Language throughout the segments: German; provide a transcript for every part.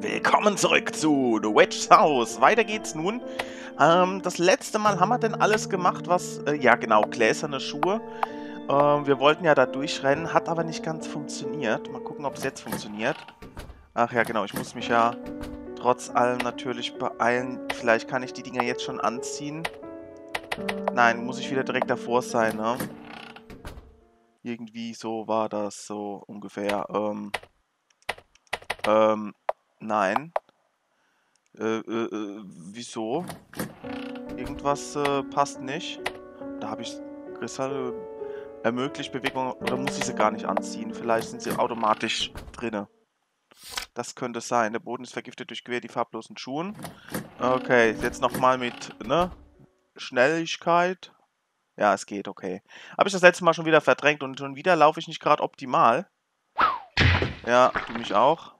Willkommen zurück zu The Witch's House. Weiter geht's nun. Das letzte Mal haben wir denn alles gemacht, was... ja, genau, gläserne Schuhe. Wir wollten ja da durchrennen, hat aber nicht ganz funktioniert. Mal gucken, ob es jetzt funktioniert. Ach ja, genau, ich muss mich ja trotz allem natürlich beeilen. Vielleicht kann ich die Dinger jetzt schon anziehen. Nein, muss ich wieder direkt davor sein, ne? Irgendwie so war das, so ungefähr. Nein. Wieso? Irgendwas passt nicht. Da habe ich Kristalle ermöglicht Bewegung, oder muss ich sie gar nicht anziehen? Vielleicht sind sie automatisch drinne. Das könnte sein. Der Boden ist vergiftet durch die farblosen Schuhen. Okay, jetzt nochmal mit, ne? Schnelligkeit. Ja, es geht, okay. Habe ich das letzte Mal schon wieder verdrängt und schon wieder laufe ich nicht gerade optimal. Ja, du mich auch.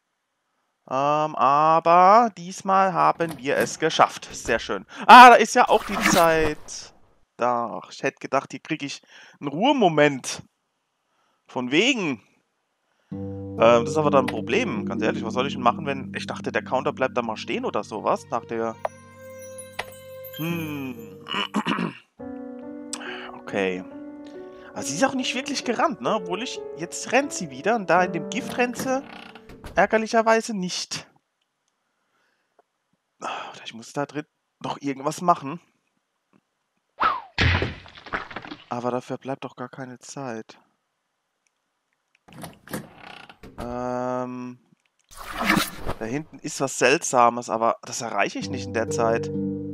Aber diesmal haben wir es geschafft. Sehr schön. Ah, da ist ja auch die Zeit. Da, ich hätte gedacht, hier kriege ich einen Ruhemoment. Von wegen. Das ist aber dann ein Problem. Ganz ehrlich, was soll ich denn machen, wenn... Ich dachte, der Counter bleibt da mal stehen oder sowas. Nach der... Okay. Aber sie ist auch nicht wirklich gerannt, ne? Obwohl ich... Jetzt rennt sie wieder und da in dem Gift rennt sie ärgerlicherweise nicht. Ich muss da drin noch irgendwas machen. Aber dafür bleibt doch gar keine Zeit. Da hinten ist was Seltsames, aber das erreiche ich nicht in der Zeit.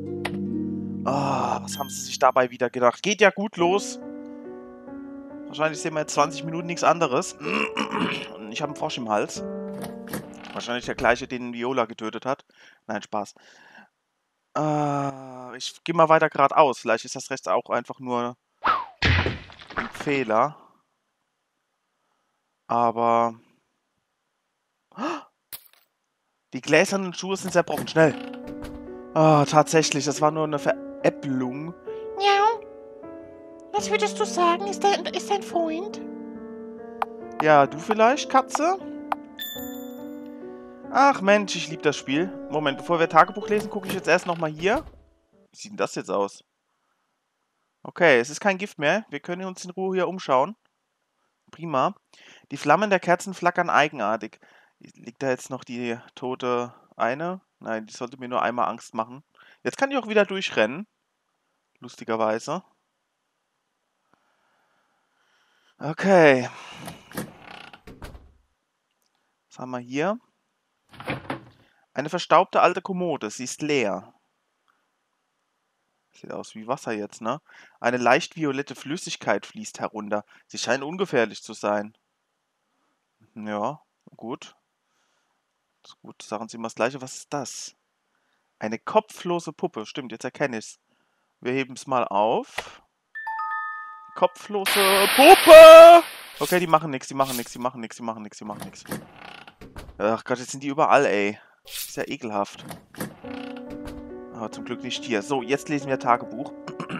Was haben sie sich dabei wieder gedacht? Geht ja gut los. Wahrscheinlich sehen wir jetzt 20 Minuten nichts anderes. Und ich habe einen Frosch im Hals. Wahrscheinlich der gleiche, den Viola getötet hat. Nein, Spaß. Ich gehe mal weiter geradeaus. Vielleicht ist das Rest auch einfach nur ein Fehler. Aber... Die gläsernen Schuhe sind zerbrochen. Schnell. Tatsächlich. Das war nur eine Veräpplung. Miau. Was würdest du sagen? Ist dein Freund? Ja, du vielleicht, Katze? Ach Mensch, ich liebe das Spiel. Moment, bevor wir Tagebuch lesen, gucke ich jetzt erst nochmal hier. Wie sieht denn das jetzt aus? Okay, es ist kein Gift mehr. Wir können uns in Ruhe hier umschauen. Prima. Die Flammen der Kerzen flackern eigenartig. Liegt da jetzt noch die tote eine? Nein, die sollte mir nur einmal Angst machen. Jetzt kann ich auch wieder durchrennen. Lustigerweise. Okay. Was haben wir hier? Eine verstaubte alte Kommode. Sie ist leer. Sieht aus wie Wasser jetzt, ne? Eine leicht violette Flüssigkeit fließt herunter. Sie scheint ungefährlich zu sein. Ja, gut. Gut, sagen Sie mal das Gleiche. Was ist das? Eine kopflose Puppe. Stimmt, jetzt erkenne ich's. Wir heben es mal auf. Kopflose Puppe! Okay, die machen nichts, die machen nichts, die machen nichts, die machen nichts, die machen nichts. Ach Gott, jetzt sind die überall, ey. Ist ja ekelhaft. Aber zum Glück nicht hier. So, jetzt lesen wir Tagebuch.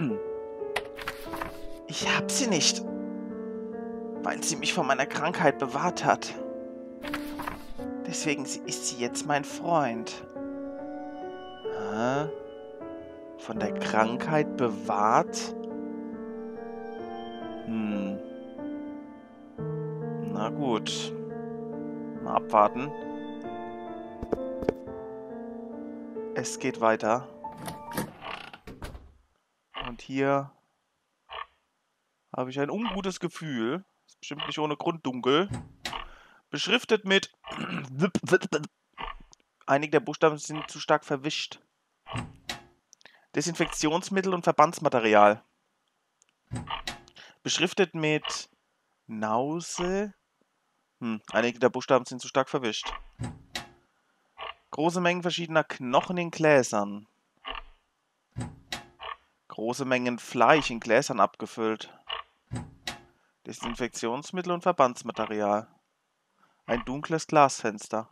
Ich hab sie nicht, weil sie mich vor meiner Krankheit bewahrt hat. Deswegen ist sie jetzt mein Freund. Von der Krankheit bewahrt? Na gut. Mal abwarten. Es geht weiter. Und hier habe ich ein ungutes Gefühl. Ist bestimmt nicht ohne Grund dunkel. Beschriftet mit... Einige der Buchstaben sind zu stark verwischt. Desinfektionsmittel und Verbandsmaterial. Beschriftet mit... Nause... Einige der Buchstaben sind zu stark verwischt. Große Mengen verschiedener Knochen in Gläsern. Große Mengen Fleisch in Gläsern abgefüllt. Desinfektionsmittel und Verbandsmaterial. Ein dunkles Glasfenster.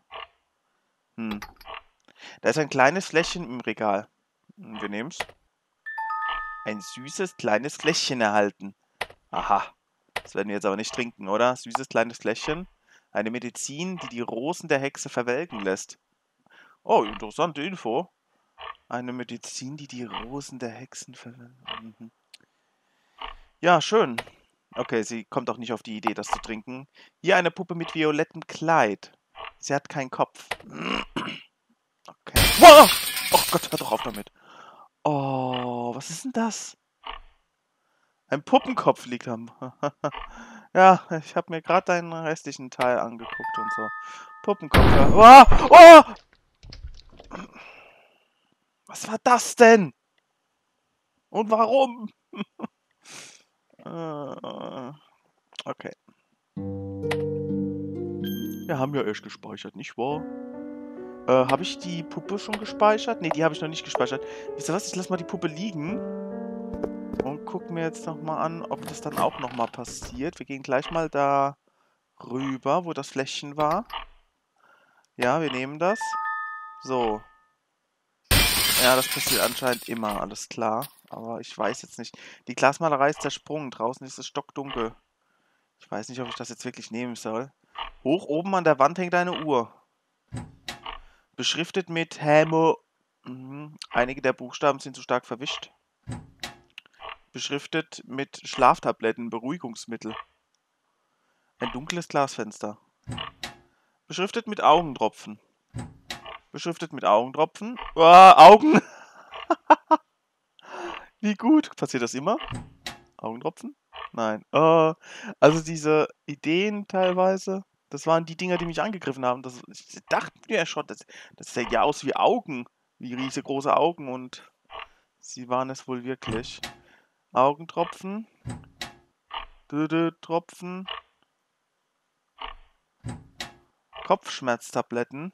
Da ist ein kleines Fläschchen im Regal. Wir nehmen's. Ein süßes kleines Fläschchen erhalten. Aha. Das werden wir jetzt aber nicht trinken, oder? Süßes kleines Fläschchen. Eine Medizin, die die Rosen der Hexe verwelken lässt. Oh, interessante Info. Eine Medizin, die die Rosen der Hexen verwendet. Mhm. Ja, schön. Okay, sie kommt auch nicht auf die Idee, das zu trinken. Hier eine Puppe mit violettem Kleid. Sie hat keinen Kopf. Okay. Wow! Oh Gott, hör doch auf damit. Oh, was ist denn das? Ein Puppenkopf liegt am... Ja, ich habe mir gerade deinen restlichen Teil angeguckt und so. Puppenkopf. Ja. Oh! Oh! Was war das denn? Und warum? Okay. Wir haben ja erst gespeichert, nicht wahr? Habe ich die Puppe schon gespeichert? Ne, die habe ich noch nicht gespeichert. Wisst ihr was? Ich lasse mal die Puppe liegen. Und guck mir jetzt nochmal an, ob das dann auch nochmal passiert. Wir gehen gleich mal da rüber, wo das Fläschchen war. Ja, wir nehmen das. So. Ja, das passiert anscheinend immer, alles klar. Aber ich weiß jetzt nicht. Die Glasmalerei ist zersprungen. Draußen ist es stockdunkel. Ich weiß nicht, ob ich das jetzt wirklich nehmen soll. Hoch oben an der Wand hängt eine Uhr. Beschriftet mit Hämo. Einige der Buchstaben sind zu stark verwischt. Beschriftet mit Schlaftabletten, Beruhigungsmittel. Ein dunkles Glasfenster. Beschriftet mit Augentropfen. Beschriftet mit Augentropfen. Augen! Wie gut. Passiert das immer? Augentropfen? Nein. Also diese Ideen teilweise, das waren die Dinger, die mich angegriffen haben. Ich dachte mir ja schon, das sieht ja aus wie Augen. Wie riesengroße Augen und sie waren es wohl wirklich. Augentropfen. Tropfen. Kopfschmerztabletten.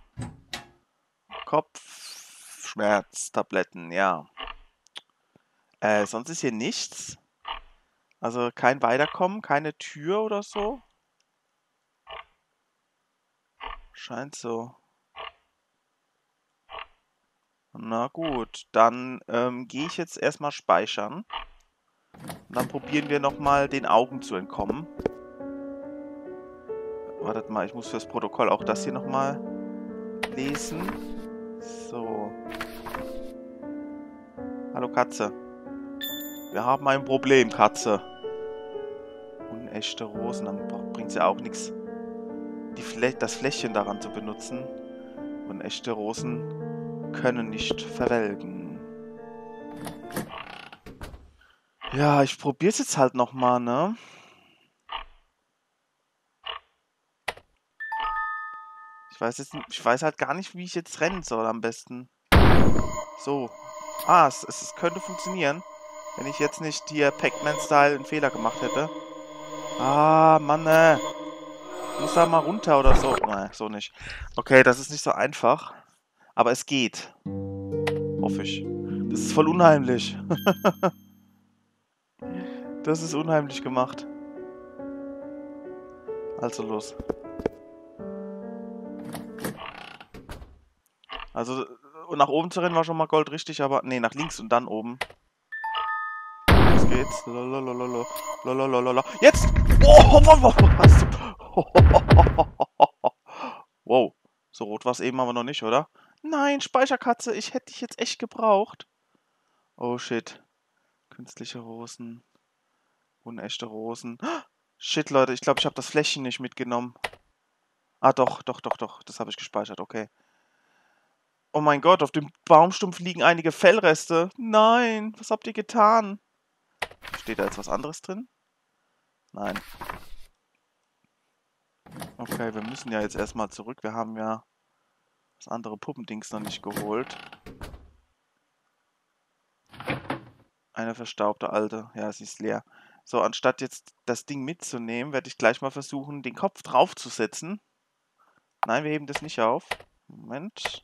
Kopfschmerztabletten, ja. Sonst ist hier nichts. Also kein Weiterkommen, keine Tür oder so. Scheint so. Na gut, dann gehe ich jetzt erstmal speichern. Und dann probieren wir nochmal den Augen zu entkommen. Wartet mal, ich muss fürs Protokoll auch das hier nochmal lesen. So. Hallo Katze. Wir haben ein Problem, Katze. Unechte Rosen, dann bringt es ja auch nichts, das Fläschchen daran zu benutzen. Unechte Rosen können nicht verwelken. Ja, ich probiere es jetzt halt nochmal, ne? Ich weiß halt gar nicht, wie ich jetzt rennen soll am besten. So. Ah, es könnte funktionieren, wenn ich jetzt nicht hier Pac-Man-Style einen Fehler gemacht hätte. Ah, Mann, muss da mal runter oder so. Nein, so nicht. Okay, das ist nicht so einfach. Aber es geht. Hoffe ich. Das ist voll unheimlich. Das ist unheimlich gemacht. Also los. Also, nach oben zu rennen war schon mal goldrichtig, aber... Nee, nach links und dann oben. Los geht's. Lalalala. Jetzt! Oh, wow. So rot war es eben aber noch nicht, oder? Nein, Speicherkatze, ich hätte dich jetzt echt gebraucht. Oh, shit. Künstliche Rosen. Unechte Rosen. Shit, Leute, ich glaube, ich habe das Fläschchen nicht mitgenommen. Ah, doch. Das habe ich gespeichert, okay. Oh mein Gott, auf dem Baumstumpf liegen einige Fellreste. Nein, was habt ihr getan? Steht da jetzt was anderes drin? Nein. Okay, wir müssen ja jetzt erstmal zurück. Wir haben ja das andere Puppendings noch nicht geholt. Eine verstaubte alte. Ja, sie ist leer. So, anstatt jetzt das Ding mitzunehmen, werde ich gleich mal versuchen, den Kopf draufzusetzen. Nein, wir heben das nicht auf. Moment.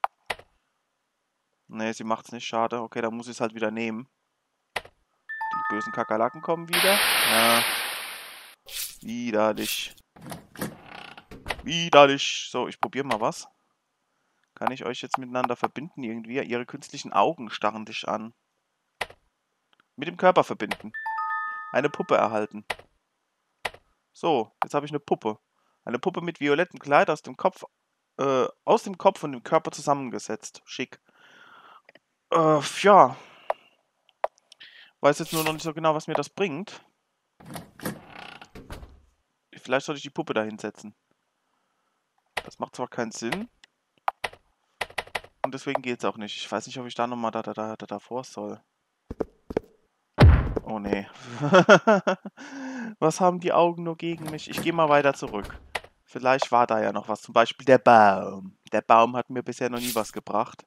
Ne, sie macht's nicht. Schade. Okay, dann muss ich es halt wieder nehmen. Die bösen Kakerlaken kommen wieder. Ja. Widerlich. Widerlich. So, ich probiere mal was. Kann ich euch jetzt miteinander verbinden irgendwie? Ihre künstlichen Augen starren dich an. Mit dem Körper verbinden. Eine Puppe erhalten. So, jetzt habe ich eine Puppe. Eine Puppe mit violettem Kleid aus dem Kopf aus dem Kopf und dem Körper zusammengesetzt. Schick. Ja. Weiß jetzt nur noch nicht so genau, was mir das bringt. Vielleicht sollte ich die Puppe da hinsetzen. Das macht zwar keinen Sinn. Und deswegen geht es auch nicht. Ich weiß nicht, ob ich da nochmal davor soll. Oh nee. Was haben die Augen nur gegen mich? Ich gehe mal weiter zurück. Vielleicht war da ja noch was. Zum Beispiel der Baum. Der Baum hat mir bisher noch nie was gebracht.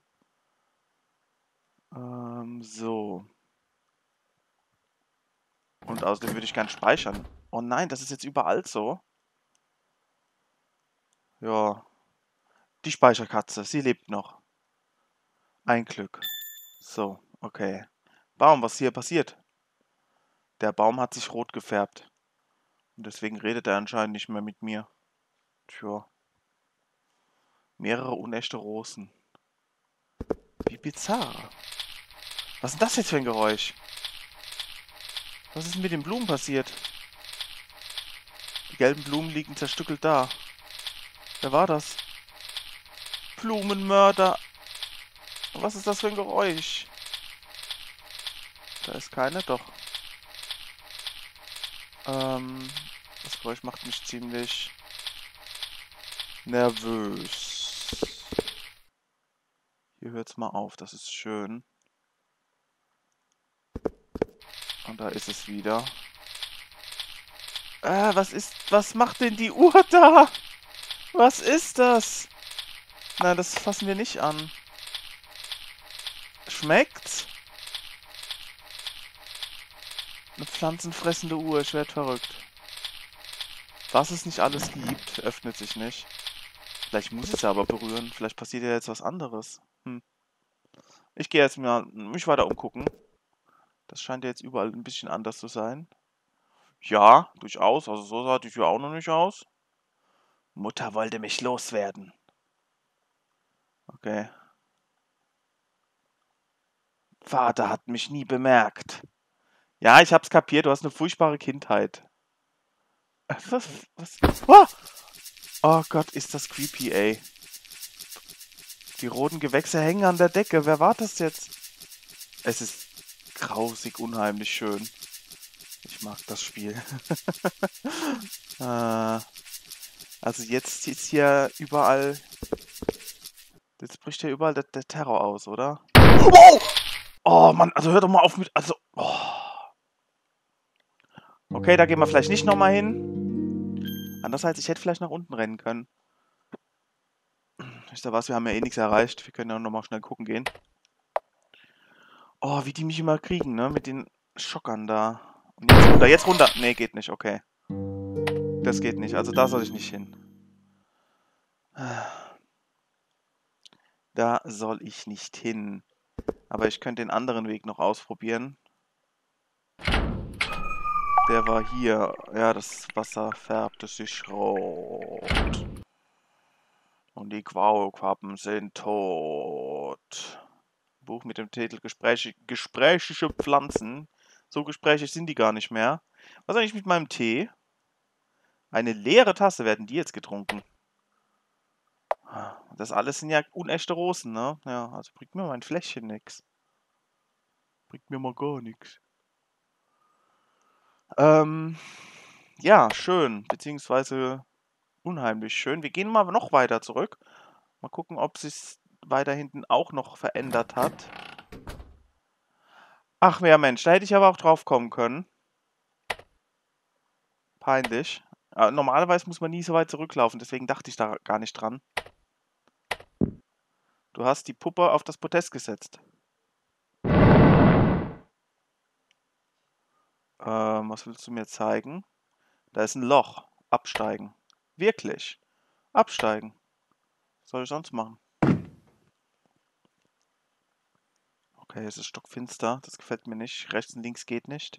So. Und außerdem würde ich gern speichern. Oh nein, das ist jetzt überall so. Ja. Die Speicherkatze, sie lebt noch. Ein Glück. So, okay. Baum, was hier passiert? Der Baum hat sich rot gefärbt. Und deswegen redet er anscheinend nicht mehr mit mir. Tja. Mehrere unechte Rosen. Wie bizarr. Was ist denn das jetzt für ein Geräusch? Was ist denn mit den Blumen passiert? Die gelben Blumen liegen zerstückelt da. Wer war das? Blumenmörder. Was ist das für ein Geräusch? Da ist keine, doch. Das Geräusch macht mich ziemlich nervös. Hier hört's mal auf, das ist schön. Und da ist es wieder. Was macht denn die Uhr da? Was ist das? Nein, das fassen wir nicht an. Schmeckt's? Eine pflanzenfressende Uhr, ich werd verrückt. Was es nicht alles gibt, öffnet sich nicht. Vielleicht muss ich es aber berühren. Vielleicht passiert ja jetzt was anderes. Ich gehe jetzt mal mich weiter umgucken. Das scheint ja jetzt überall ein bisschen anders zu sein. Ja, durchaus. Also so sah die Tür auch noch nicht aus. Mutter wollte mich loswerden. Okay. Vater hat mich nie bemerkt. Ja, ich hab's kapiert. Du hast eine furchtbare Kindheit. Was? Oh! Oh Gott, ist das creepy, ey. Die roten Gewächse hängen an der Decke. Wer war das jetzt? Es ist grausig, unheimlich schön. Ich mag das Spiel. Also jetzt ist hier überall... Jetzt bricht hier überall der Terror aus, oder? Wow! Oh Mann, also hör doch mal auf mit... Also... Oh. Okay, da gehen wir vielleicht nicht nochmal hin. Andererseits, ich hätte vielleicht nach unten rennen können. Wisst ihr was, wir haben ja eh nichts erreicht. Wir können ja nochmal schnell gucken gehen. Oh, wie die mich immer kriegen, ne? Mit den Schockern da. Und jetzt runter, jetzt runter. Nee, geht nicht, okay. Das geht nicht, also da soll ich nicht hin. Da soll ich nicht hin. Aber ich könnte den anderen Weg noch ausprobieren. Der war hier. Ja, das Wasser färbte sich rot. Und die Quauquappen sind tot. Buch mit dem Titel Gesprächige Pflanzen. So gesprächig sind die gar nicht mehr. Was eigentlich mit meinem Tee? Eine leere Tasse werden die jetzt getrunken. Das alles sind ja unechte Rosen, ne? Ja, also bringt mir mein Fläschchen nix. Bringt mir mal gar nichts. Ja, schön. Beziehungsweise unheimlich schön. Wir gehen mal noch weiter zurück. Mal gucken, ob sich weiter hinten auch noch verändert hat. Ach ja, Mensch, da hätte ich aber auch drauf kommen können. Peinlich. Normalerweise muss man nie so weit zurücklaufen, deswegen dachte ich da gar nicht dran. Du hast die Puppe auf das Podest gesetzt. Was willst du mir zeigen? Da ist ein Loch. Absteigen. Wirklich. Absteigen. Was soll ich sonst machen? Okay, es ist stockfinster. Das gefällt mir nicht. Rechts und links geht nicht.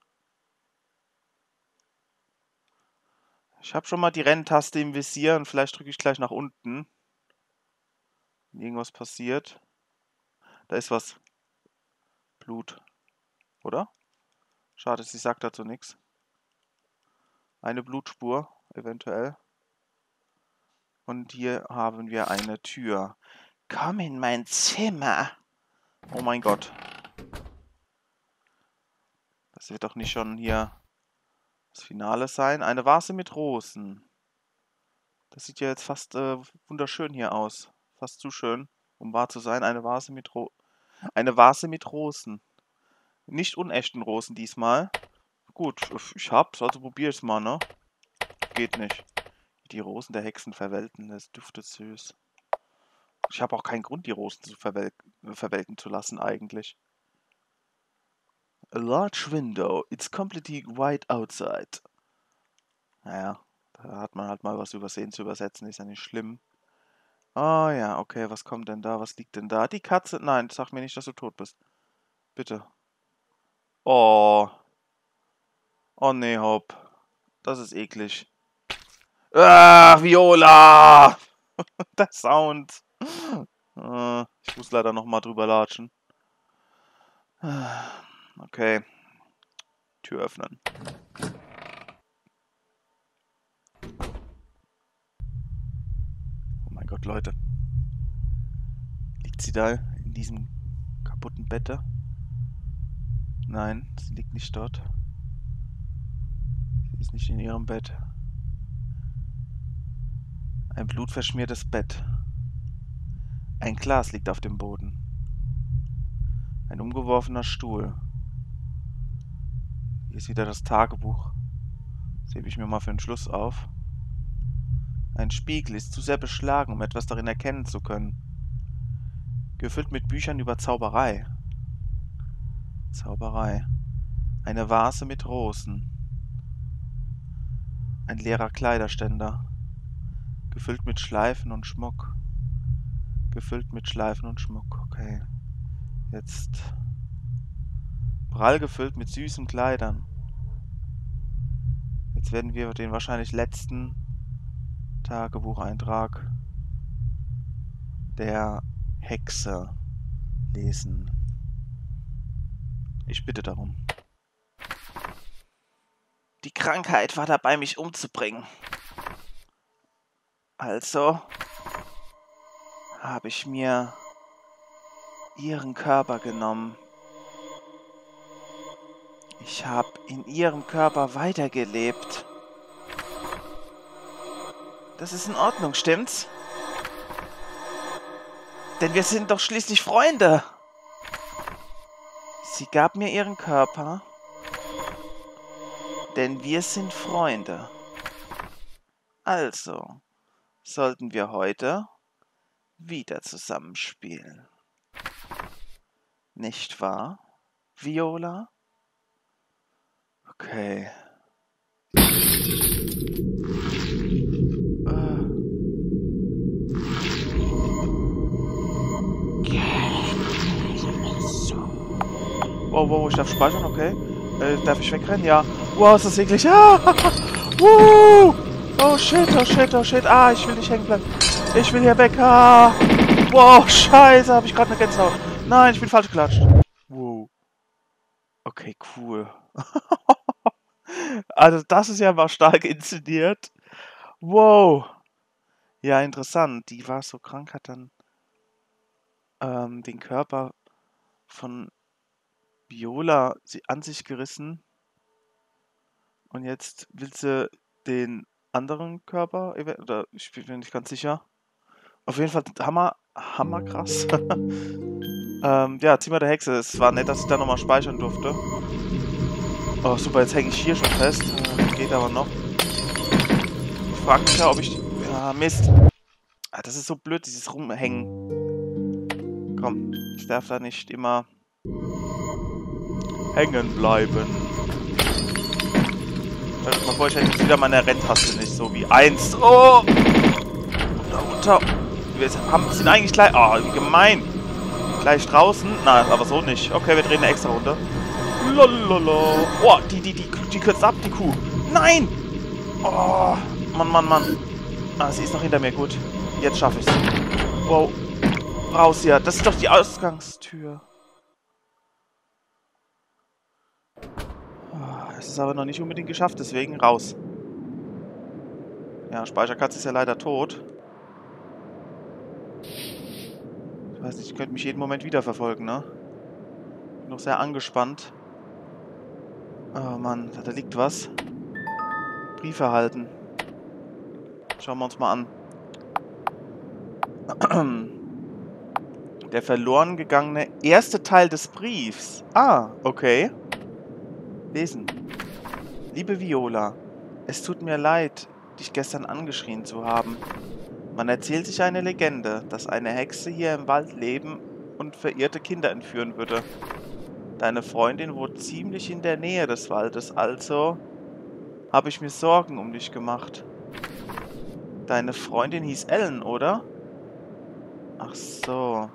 Ich habe schon mal die Renntaste im Visier und vielleicht drücke ich gleich nach unten. Wenn irgendwas passiert. Da ist was. Blut. Oder? Schade, sie sagt dazu nichts. Eine Blutspur, eventuell. Und hier haben wir eine Tür. Komm in mein Zimmer. Oh mein Gott. Das wird doch nicht schon hier das Finale sein. Eine Vase mit Rosen. Das sieht ja jetzt fast wunderschön hier aus. Fast zu schön, um wahr zu sein. Eine Vase mit Rosen. Nicht unechten Rosen diesmal. Gut, ich hab's, also probier's mal, ne? Geht nicht. Die Rosen der Hexen verwelken, das duftet süß. Ich habe auch keinen Grund, die Rosen zu verwelken zu lassen, eigentlich. A large window. It's completely white outside. Naja, da hat man halt mal was übersehen zu übersetzen, ist ja nicht schlimm. Oh ja, okay, was kommt denn da? Was liegt denn da? Die Katze. Nein, sag mir nicht, dass du tot bist. Bitte. Oh. Oh nee, Hopp. Das ist eklig. Ah, Viola! Der Sound. Ich muss leider nochmal drüber latschen. Okay. Tür öffnen. Oh mein Gott, Leute. Liegt sie da in diesem kaputten Bette? Nein, sie liegt nicht dort. Sie ist nicht in ihrem Bett. Ein blutverschmiertes Bett. Ein Glas liegt auf dem Boden. Ein umgeworfener Stuhl. Hier ist wieder das Tagebuch. Das hebe ich mir mal für den Schluss auf. Ein Spiegel ist zu sehr beschlagen, um etwas darin erkennen zu können. Gefüllt mit Büchern über Zauberei. Zauberei. Eine Vase mit Rosen. Ein leerer Kleiderständer. Gefüllt mit Schleifen und Schmuck. Gefüllt mit Schleifen und Schmuck. Okay. Jetzt. Prall gefüllt mit süßen Kleidern. Jetzt werden wir den wahrscheinlich letzten Tagebucheintrag der Hexe lesen. Ich bitte darum. Die Krankheit war dabei, mich umzubringen. Also habe ich mir ihren Körper genommen. Ich habe in ihrem Körper weitergelebt. Das ist in Ordnung, stimmt's? Denn wir sind doch schließlich Freunde. Sie gab mir ihren Körper, denn wir sind Freunde. Also sollten wir heute wieder zusammenspielen. Nicht wahr, Viola? Okay. Wow, ich darf speichern, okay. Darf ich wegrennen? Ja. Wow, ist das eklig. Ah! Oh shit. Ah, ich will nicht hängen bleiben. Ich will hier weg. Ah! Wow, scheiße, habe ich gerade eine Gänsehaut. Nein, ich bin falsch geklatscht. Wow. Okay, cool. Also das ist ja mal stark inszeniert. Wow. Ja, interessant. Die war so krank, hat dann den Körper von Viola an sich gerissen. Und jetzt will sie den anderen Körper, oder ich bin mir nicht ganz sicher. Auf jeden Fall hammer krass. Ja, Zimmer der Hexe. Es war nett, dass ich da nochmal speichern durfte. Oh, super, jetzt hänge ich hier schon fest. Geht aber noch. Ich frage mich ja, ob ich... Ja, Mist. Ah, das ist so blöd, dieses Rumhängen. Komm, ich darf da nicht immer hängen bleiben. Bevor ich jetzt wieder meine Renntaste nicht so wie 1. Oh! Runter. Wir sind eigentlich gleich... Oh, wie gemein. Gleich draußen? Nein, aber so nicht. Okay, wir drehen eine extra Runde. Lalala. Oh, die kürzt ab, die Kuh. Nein! Oh, Mann. Ah, sie ist noch hinter mir, gut. Jetzt schaffe ich's. Wow. Raus hier. Das ist doch die Ausgangstür. Oh, es ist aber noch nicht unbedingt geschafft, deswegen raus. Ja, Speicherkatze ist ja leider tot. Ach, Ich weiß nicht, ich könnte mich jeden Moment wieder verfolgen, ne? Bin noch sehr angespannt. Oh Mann, da liegt was. Brief erhalten. Schauen wir uns mal an. Der verloren gegangene erste Teil des Briefs. Ah, okay. Lesen. Liebe Viola, es tut mir leid, dich gestern angeschrien zu haben. Man erzählt sich eine Legende, dass eine Hexe hier im Wald leben und verirrte Kinder entführen würde. Deine Freundin wohnt ziemlich in der Nähe des Waldes, also habe ich mir Sorgen um dich gemacht. Deine Freundin hieß Ellen, oder? Ach so.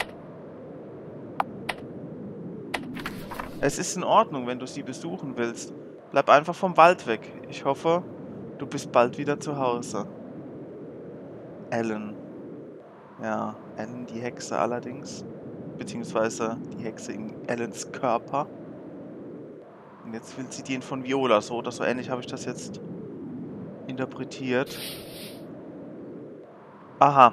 Es ist in Ordnung, wenn du sie besuchen willst. Bleib einfach vom Wald weg. Ich hoffe, du bist bald wieder zu Hause. Ellen. Ja, Ellen die Hexe allerdings. Beziehungsweise die Hexe in Ellens Körper. Und jetzt will sie den von Viola. So oder so ähnlich habe ich das jetzt interpretiert. Aha.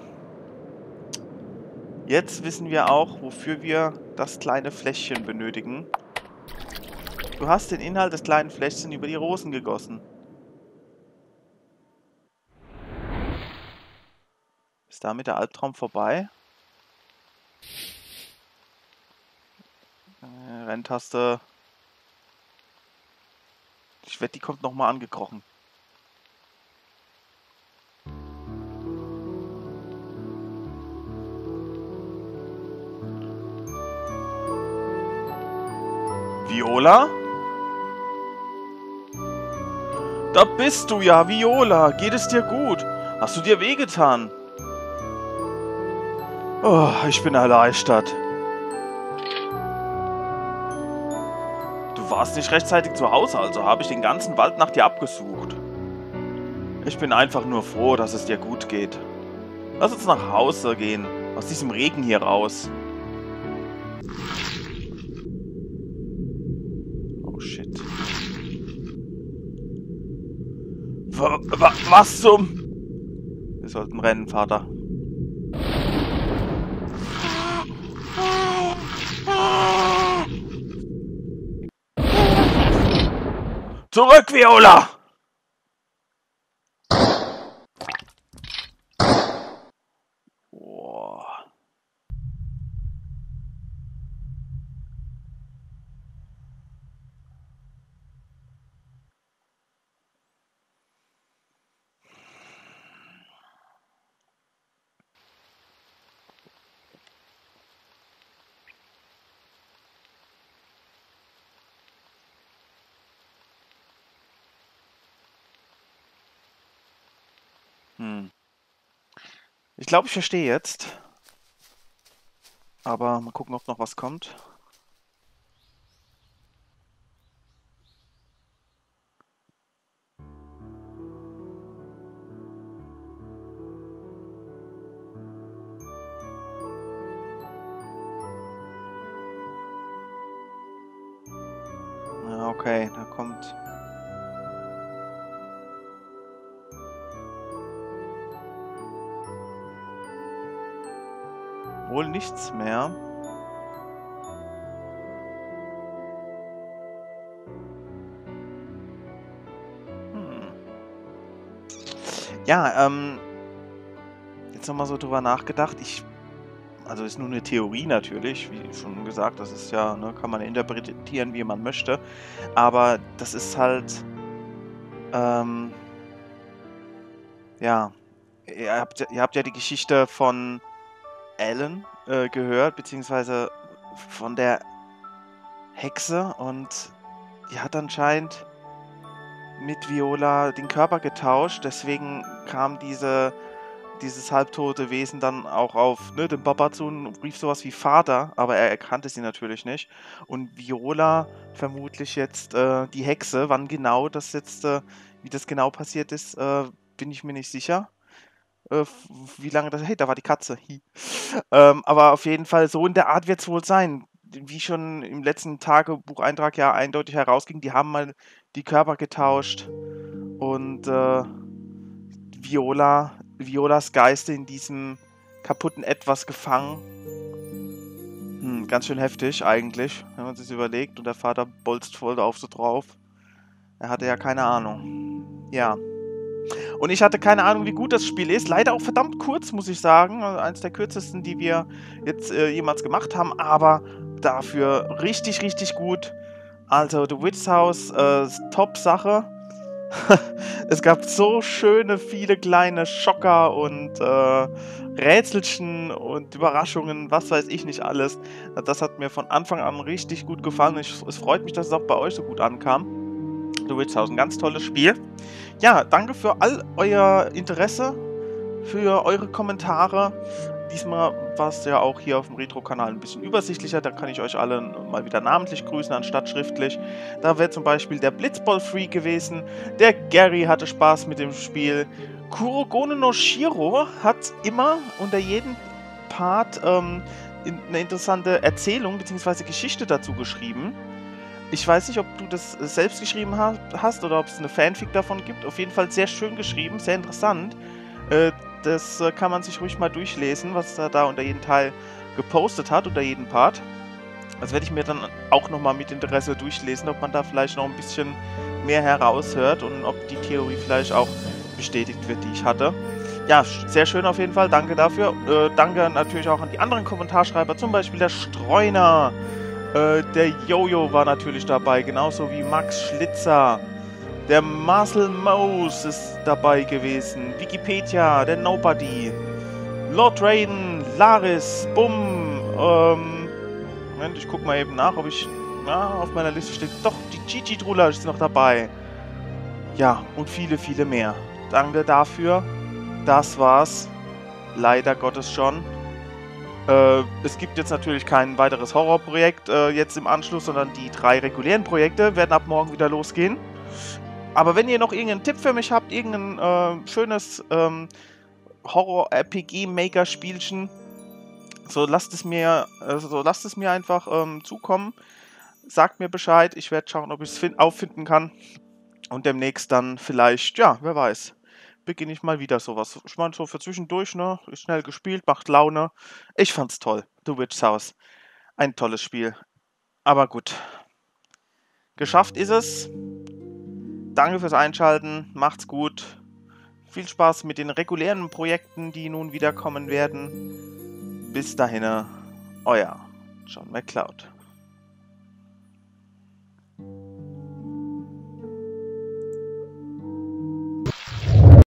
Jetzt wissen wir auch, wofür wir das kleine Fläschchen benötigen. Du hast den Inhalt des kleinen Fläschchens über die Rosen gegossen. Ist damit der Albtraum vorbei? Renntaste. Ich wette, die kommt nochmal angekrochen. Viola? Da bist du ja, Viola. Geht es dir gut? Hast du dir wehgetan? Oh, ich bin erleichtert. Du warst nicht rechtzeitig zu Hause, also habe ich den ganzen Wald nach dir abgesucht. Ich bin einfach nur froh, dass es dir gut geht. Lass uns nach Hause gehen. Aus diesem Regen hier raus. Oh shit. Was zum... Wir sollten rennen, Vater. Zurück, Viola! Boah. Ich glaube, ich verstehe jetzt. Aber mal gucken, ob noch was kommt. Ja, okay, da kommt... wohl nichts mehr. Ja, jetzt nochmal so drüber nachgedacht. Also ist nur eine Theorie natürlich, wie schon gesagt, das ist ja, ne, kann man interpretieren, wie man möchte. Aber das ist halt, ja, ihr habt ja die Geschichte von Ellen gehört, beziehungsweise von der Hexe, und die hat anscheinend mit Viola den Körper getauscht, deswegen kam dieses halbtote Wesen dann auch auf, ne, den Papa zu und rief sowas wie Vater, aber er erkannte sie natürlich nicht. Und Viola vermutlich jetzt die Hexe. Wann genau das jetzt, wie das genau passiert ist, bin ich mir nicht sicher. Wie lange das... Hey, da war die Katze. Hi. Aber auf jeden Fall, so in der Art wird es wohl sein. Wie schon im letzten Tagebucheintrag ja eindeutig herausging, die haben mal die Körper getauscht. Und Violas Geiste in diesem kaputten Etwas gefangen. Ganz schön heftig eigentlich, wenn man sich überlegt. Und der Vater bolzt voll auf so drauf. Er hatte ja keine Ahnung. Ja. Und ich hatte keine Ahnung, wie gut das Spiel ist. Leider auch verdammt kurz, muss ich sagen. Also eins der kürzesten, die wir jetzt jemals gemacht haben. Aber dafür richtig, richtig gut. Also, The Witch House, Top-Sache. Es gab so schöne, viele kleine Schocker und Rätselchen und Überraschungen, was weiß ich nicht alles. Das hat mir von Anfang an richtig gut gefallen. Es freut mich, dass es auch bei euch so gut ankam. The Witch House, ein ganz tolles Spiel. Ja, danke für all euer Interesse, für eure Kommentare. Diesmal war es ja auch hier auf dem Retro-Kanal ein bisschen übersichtlicher. Da kann ich euch alle mal wieder namentlich grüßen, anstatt schriftlich. Da wäre zum Beispiel der Blitzball-Freak gewesen. Der Gary hatte Spaß mit dem Spiel. Kurogono no Shiro hat immer unter jedem Part eine interessante Erzählung bzw. Geschichte dazu geschrieben. Ich weiß nicht, ob du das selbst geschrieben hast oder ob es eine Fanfic davon gibt. Auf jeden Fall sehr schön geschrieben, sehr interessant. Das kann man sich ruhig mal durchlesen, was er da unter jedem Teil gepostet hat, unter jedem Part. Das werde ich mir dann auch nochmal mit Interesse durchlesen, ob man da vielleicht noch ein bisschen mehr heraushört und ob die Theorie vielleicht auch bestätigt wird, die ich hatte. Ja, sehr schön auf jeden Fall, danke dafür. Danke natürlich auch an die anderen Kommentarschreiber, zum Beispiel der Streuner. Der Jojo war natürlich dabei, genauso wie Max Schlitzer. Der Marcel Mouse ist dabei gewesen. Wikipedia, der Nobody. Lord Raiden, Laris, Bumm. Moment, ich guck mal eben nach, ob ich... auf meiner Liste steht. Doch, die Gigi Truller ist noch dabei. Ja, und viele, viele mehr. Danke dafür. Das war's. Leider Gottes schon. Es gibt jetzt natürlich kein weiteres Horrorprojekt jetzt im Anschluss, sondern die 3 regulären Projekte werden ab morgen wieder losgehen. Aber wenn ihr noch irgendeinen Tipp für mich habt, irgendein schönes Horror-RPG-Maker-Spielchen, so lasst es mir einfach zukommen. Sagt mir Bescheid, ich werde schauen, ob ich es auffinden kann. Und demnächst dann vielleicht, ja, wer weiß, beginne ich mal wieder sowas. Ich meine, so für zwischendurch, ne? Ist schnell gespielt, macht Laune. Ich fand's toll. The Witch House. Ein tolles Spiel. Aber gut. Geschafft ist es. Danke fürs Einschalten. Macht's gut. Viel Spaß mit den regulären Projekten, die nun wieder kommen werden. Bis dahin, euer John McCloud.